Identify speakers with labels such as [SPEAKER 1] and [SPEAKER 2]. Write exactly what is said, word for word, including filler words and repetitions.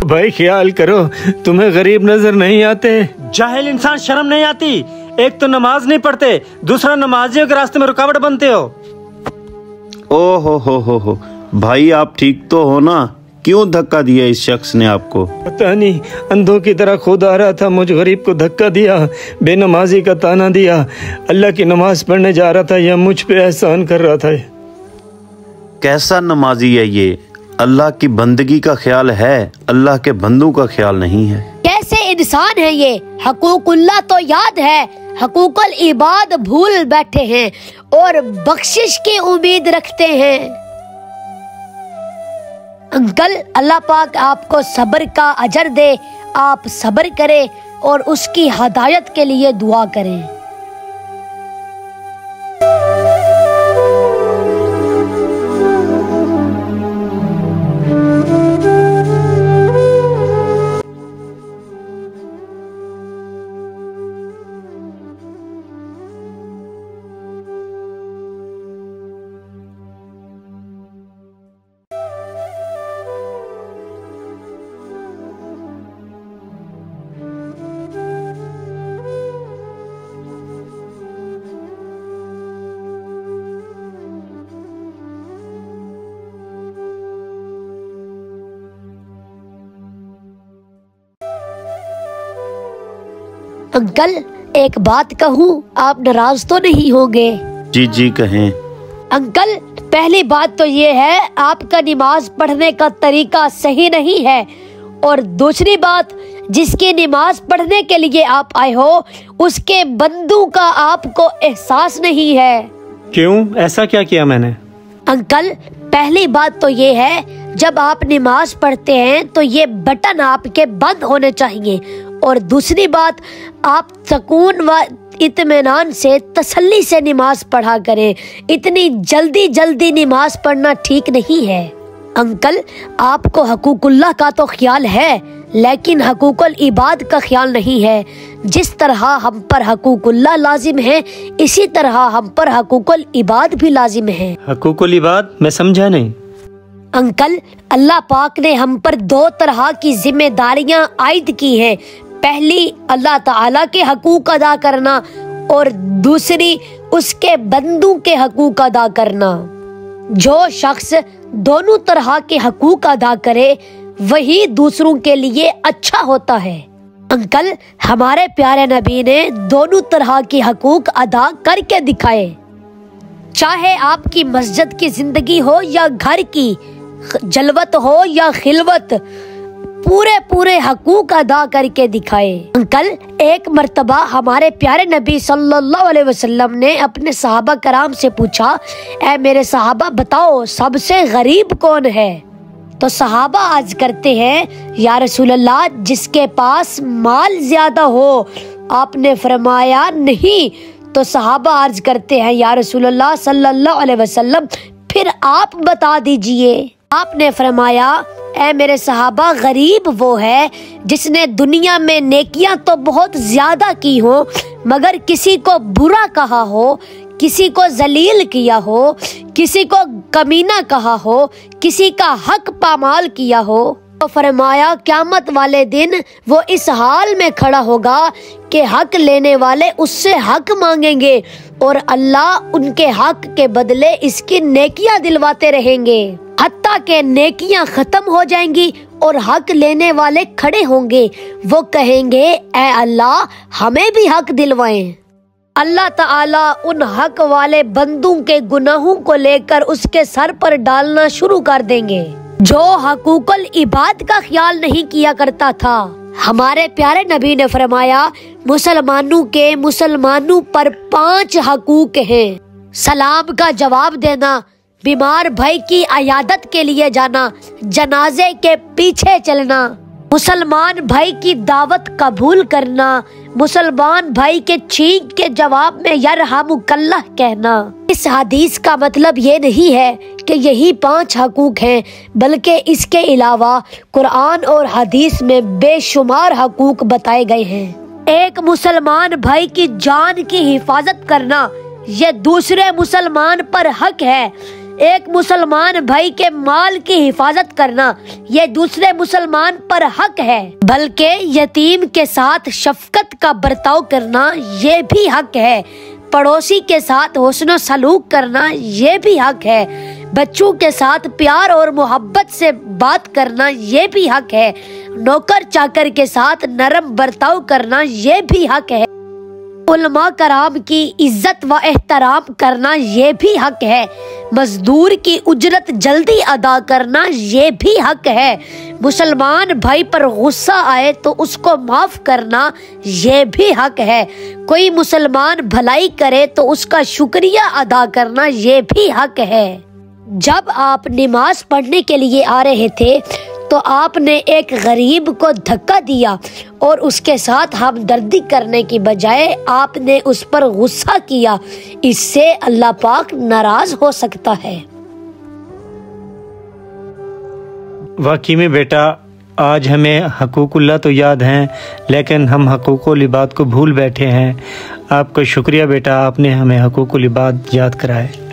[SPEAKER 1] भाई ख्याल करो, तुम्हें गरीब नजर नहीं आते?
[SPEAKER 2] जाहिल इंसान, शर्म नहीं आती? एक तो नमाज नहीं पढ़ते, दूसरा नमाजियों के रास्ते में रुकावट बनते हो।
[SPEAKER 3] ओ हो हो हो हो भाई, आप ठीक तो हो ना? क्यों धक्का दिया इस शख्स ने आपको?
[SPEAKER 1] पता नहीं, अंधों की तरह खुद आ रहा था, मुझ गरीब को धक्का दिया, बेनमाजी का ताना दिया। अल्लाह की नमाज पढ़ने जा रहा था, यह मुझ पे एहसान कर रहा था।
[SPEAKER 3] कैसा नमाजी है ये? अल्लाह की बंदगी का ख्याल है, अल्लाह के बंदों का ख्याल नहीं है।
[SPEAKER 4] कैसे इंसान है ये? हकूकुल्लाह तो याद है, हकूकुल इबाद भूल बैठे हैं और बख्शिश की उम्मीद रखते हैं। अंकल, अल्लाह पाक आपको सब्र का अजर दे, आप सब्र करें और उसकी हदायत के लिए दुआ करें। अंकल, एक बात कहूँ, आप नाराज तो नहीं होंगे?
[SPEAKER 3] जी जी कहें।
[SPEAKER 4] अंकल, पहली बात तो ये है, आपका नमाज पढ़ने का तरीका सही नहीं है, और दूसरी बात, जिसकी नमाज पढ़ने के लिए आप आए हो उसके बंदों का आपको एहसास नहीं है।
[SPEAKER 2] क्यों, ऐसा क्या किया मैंने?
[SPEAKER 4] अंकल, पहली बात तो ये है, जब आप नमाज पढ़ते हैं तो ये बटन आपके बंद होने चाहिए, और दूसरी बात, आप सुकून व इत्मीनान से तसल्ली से नमाज पढ़ा करें। इतनी जल्दी जल्दी नमाज पढ़ना ठीक नहीं है। अंकल, आपको हकूकुल्लाह का तो ख्याल है, लेकिन हकूकुल इबाद का ख्याल नहीं है। जिस तरह हम पर हकूकुल्लाह लाजिम है, इसी तरह हम पर हकूकुल इबाद भी लाजिम है।
[SPEAKER 2] हकूकुल इबाद? मैं समझा नहीं।
[SPEAKER 4] अंकल, अल्लाह पाक ने हम पर दो तरह की जिम्मेदारियां आयद की हैं। पहली, अल्लाह ताला के हकूक अदा करना, और दूसरी, उसके बंदों के हकूक अदा करना। जो शख्स दोनों तरह के हकूक अदा करे वही दूसरों के लिए अच्छा होता है। अंकल, हमारे प्यारे नबी ने दोनों तरह के हकूक अदा करके दिखाए। चाहे आपकी मस्जिद की जिंदगी हो या घर की, जलवत हो या खिलवत, पूरे पूरे हकूक अदा करके दिखाए। अंकल, एक मर्तबा हमारे प्यारे नबी सल्लल्लाहु अलैहि वसल्लम ने अपने सहाबा कराम से पूछा, ऐ मेरे सहाबा बताओ, सबसे गरीब कौन है? तो सहाबा अर्ज करते हैं, या रसूल अल्लाह, जिसके पास माल ज्यादा हो। आपने फरमाया नहीं। तो सहाबा अर्ज करते हैं, या रसूल अल्लाह सल्लल्लाहु अलैहि वसल्लम, फिर आप बता दीजिए। आपने फरमाया, ऐ मेरे सहाबा, गरीब वो है जिसने दुनिया में नेकियां तो बहुत ज्यादा की हो, मगर किसी को बुरा कहा हो, किसी को जलील किया हो, किसी को कमीना कहा हो, किसी का हक पामाल किया हो। तो फरमाया, क़यामत वाले दिन वो इस हाल में खड़ा होगा कि हक लेने वाले उससे हक मांगेंगे और अल्लाह उनके हक के बदले इसकी नेकियां दिलवाते रहेंगे, हत्ता के नेकियां खत्म हो जाएंगी और हक लेने वाले खड़े होंगे। वो कहेंगे, ऐ अल्लाह, हमें भी हक दिलवाएं। अल्लाह ताला उन हक वाले बंदों के गुनाहों को लेकर उसके सर पर डालना शुरू कर देंगे जो हकूकुल इबाद का ख्याल नहीं किया करता था। हमारे प्यारे नबी ने फरमाया, मुसलमानों के मुसलमानों पर पांच हकूक हैं। सलाम का जवाब देना, बीमार भाई की अयादत के लिए जाना, जनाजे के पीछे चलना, मुसलमान भाई की दावत कबूल करना, मुसलमान भाई के छींक के जवाब में यरहमुकल्लाह कहना। इस हदीस का मतलब ये नहीं है कि यही पांच हकूक हैं, बल्कि इसके अलावा कुरान और हदीस में बेशुमार हकूक बताए गए हैं। एक मुसलमान भाई की जान की हिफाजत करना, ये दूसरे मुसलमान पर हक है। एक मुसलमान भाई के माल की हिफाजत करना ये दूसरे मुसलमान पर हक है, बल्कि यतीम के साथ शफकत का बर्ताव करना ये भी हक है, पड़ोसी के साथ हुस्न सलूक करना ये भी हक है, बच्चों के साथ प्यार और मोहब्बत से बात करना ये भी हक है, नौकर चाकर के साथ नरम बर्ताव करना ये भी हक है, उलमा कराम की इज्जत व एहतराम करना ये भी हक है, मजदूर की उजरत जल्दी अदा करना ये भी हक है, मुसलमान भाई पर गुस्सा आए तो उसको माफ करना ये भी हक है, कोई मुसलमान भलाई करे तो उसका शुक्रिया अदा करना ये भी हक है। जब आप नमाज पढ़ने के लिए आ रहे थे तो आपने एक गरीब को धक्का दिया और उसके साथ हमदर्दी करने की बजाय आपने उस पर गुस्सा किया, इससे अल्लाह पाक नाराज हो सकता है।
[SPEAKER 1] वाकई में बेटा, आज हमें हकूकुल्लाह तो याद हैं, लेकिन हम हकूकुल इबाद को भूल बैठे हैं। आपका शुक्रिया बेटा, आपने हमें हकूकुल इबाद याद कराए।